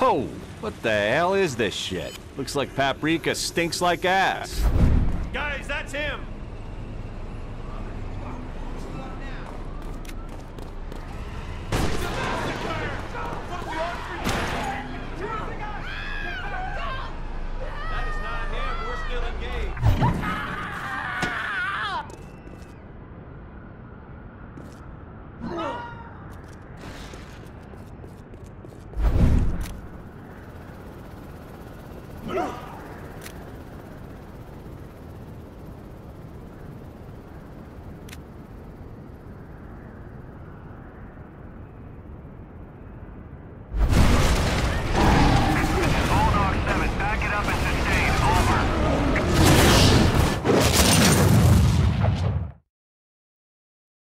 Whoa! What the hell is this shit? Looks like paprika stinks like ass. Guys, that's him! That is not him. We're still engaged.